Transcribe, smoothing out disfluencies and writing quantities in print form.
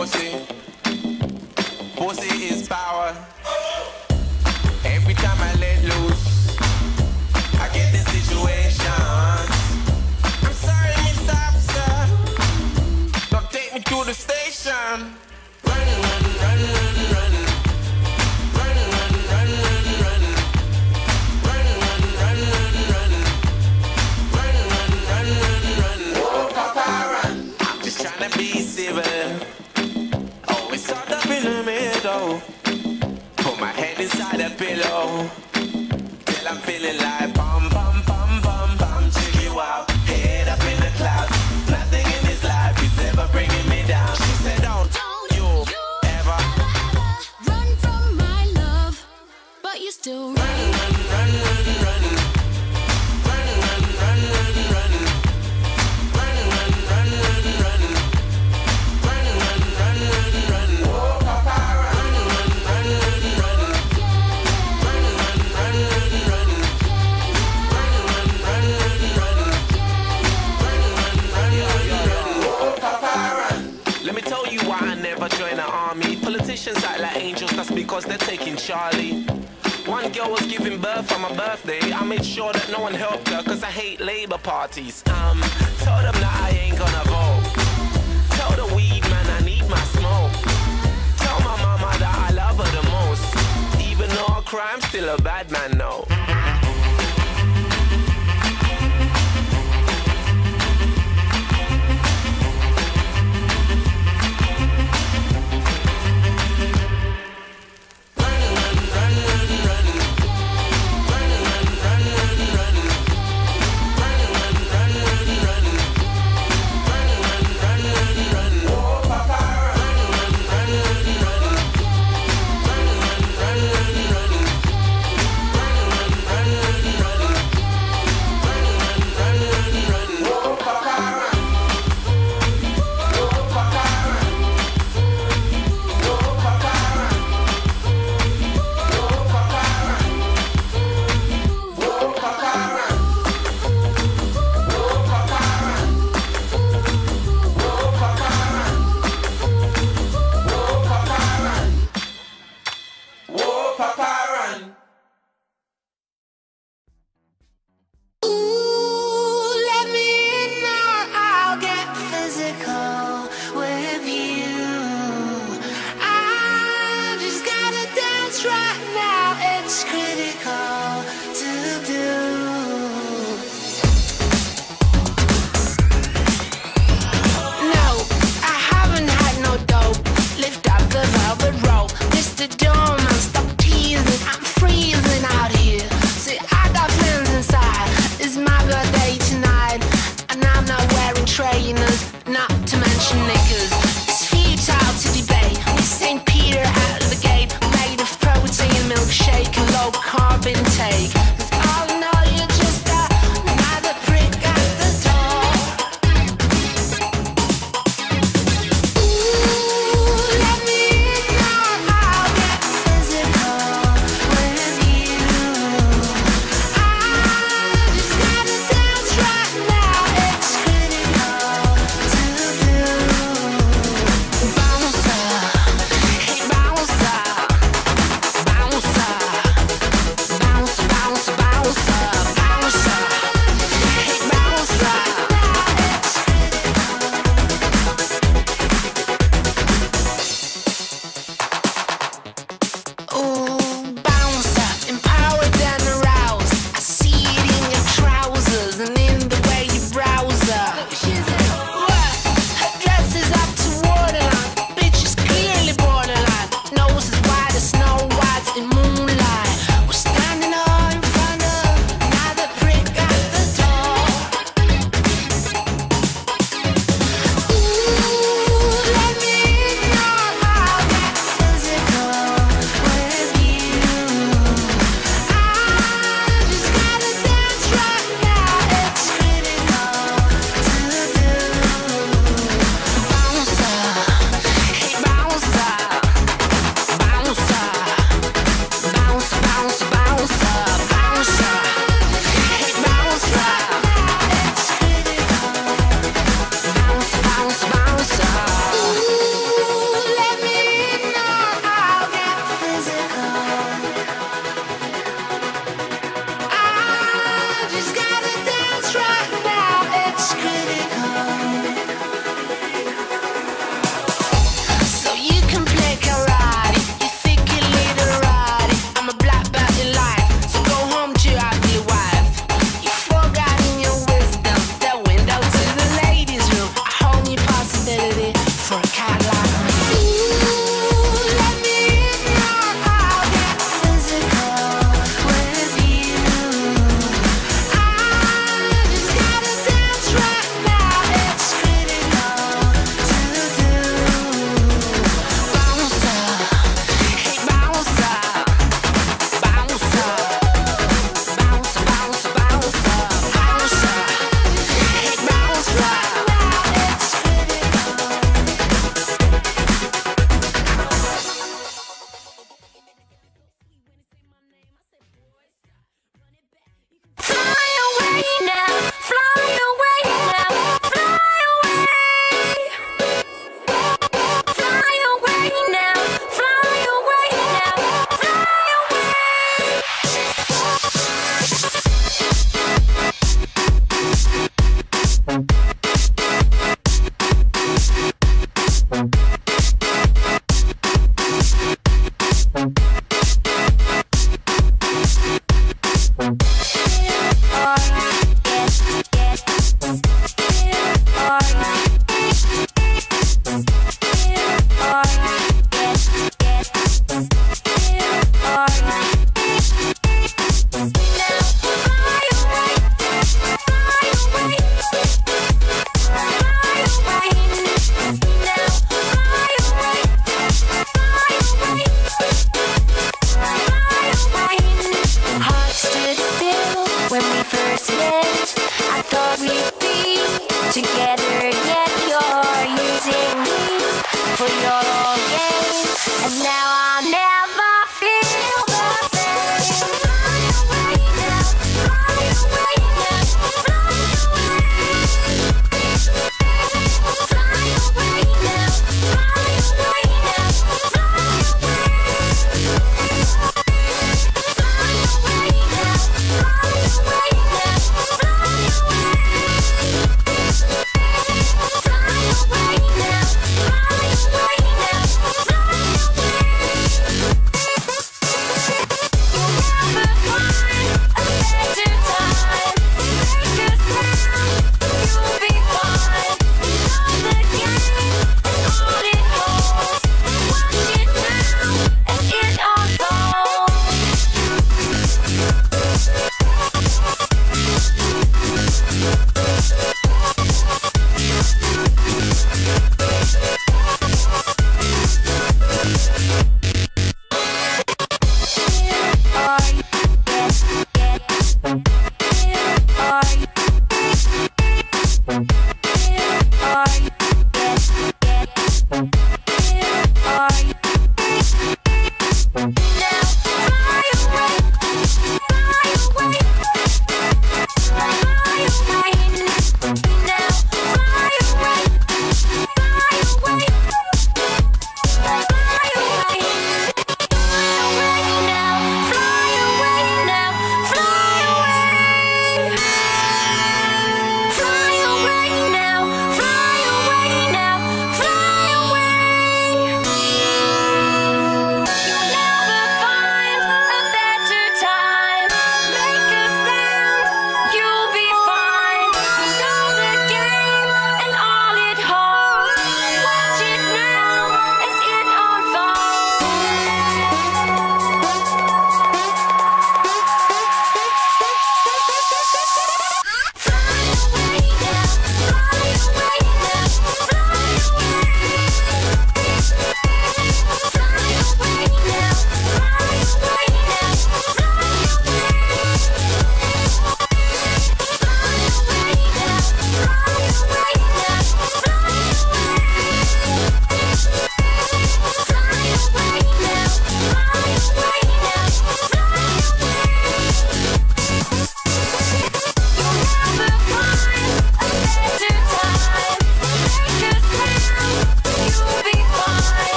pussy. Pussy is power. Every time I let loose, I get in situations. I'm sorry, Mr. Officer, don't take me to the station. Run, run, run, run, run. Run, run, run, run, run. Run, run, run, run, run. Run, run, run, run, run. Oh, Papa, run. I'm just trying to be civil. Always caught up in the middle. Put my head inside a pillow till I'm feeling like bum, bum, bum, bum, bum. Check you out, head up in the clouds. Nothing in this life is ever bringing me down. She said, don't you ever run from my love, but you still run, run, run, run, run. Run, run, run, run, run. Run, run, run, run, run. Run, run, run, run, run. Oh, Papa, run, run, run, run, run. Run, run, run, run, run. Run, run, run, run, run. Run, run, run, run, run. Oh, Papa, run. Let me tell you why I never join the army. Politicians act like angels, that's because they're taking Charlie. One girl was giving birth on my birthday. I made sure that no one helped her, cause I hate Labour parties. Tell them that I ain't gonna vote. Tell the weed man I need my smoke. Tell my mama that I love her the most. Even though I cry, I'm still a bad man, no.